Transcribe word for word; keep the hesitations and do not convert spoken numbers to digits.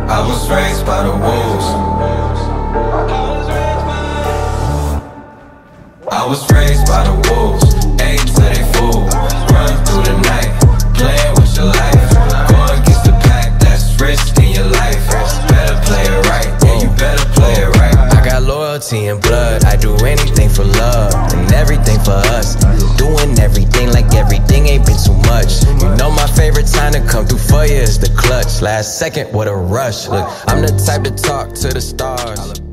I was raised by the wolves. I was raised by the wolves. Ate till they fool. Run through the night, playing with your life. Go against the pack, that's risking your life. Better play it right, yeah, you better play it right. I got loyalty and blood. I do anything for love and everything for us. Doing everything like everything ain't been too much. You know my favorite time to come through for you is the clutch. Last second, what a rush. Look, I'm the type to talk to the stars.